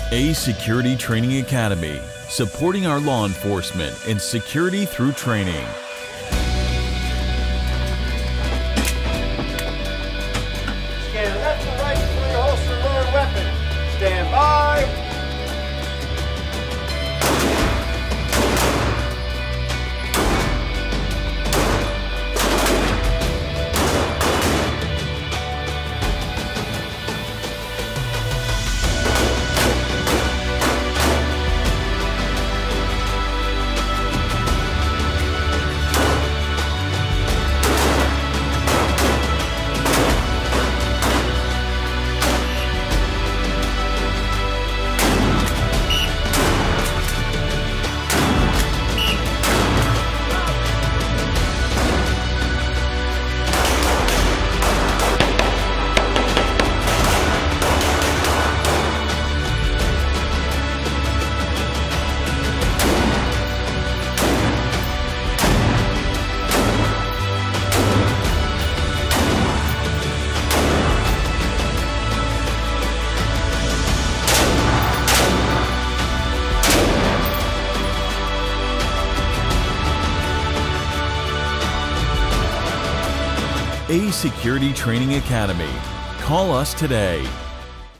A Security Training Academy, supporting our law enforcement in security through training. Scan left to right for your holster lower weapon. Stand by. A Security Training Academy. Call us today.